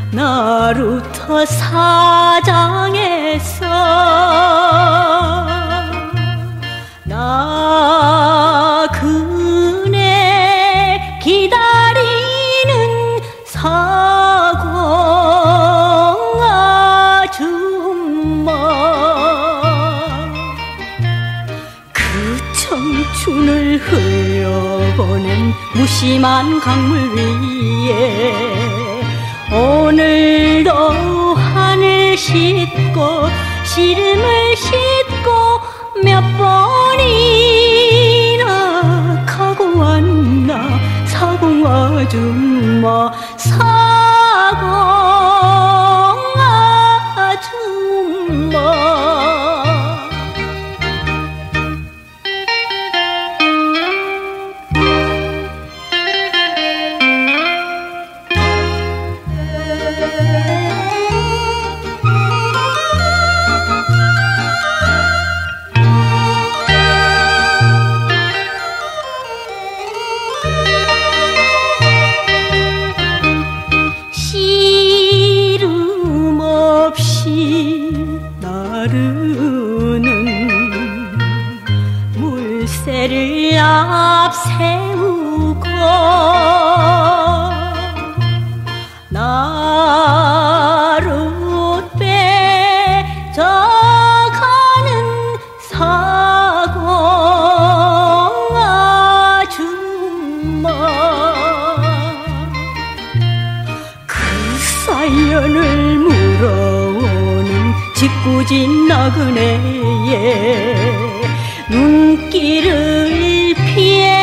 나루터 사장에서 나 그네 기다리는 사공 아줌마 그 청춘을 흘려보낸 무심한 강물 위에 오늘도 하늘 싣고 시름을 싣고 몇 번이나 가고 왔나 사공 아줌마 사공 아줌마 나르는 물새를 앞세우고 나로 빼져가는 사공 아줌마 그 사연을 물어오는 짓궂은 나그네의 눈길을 피해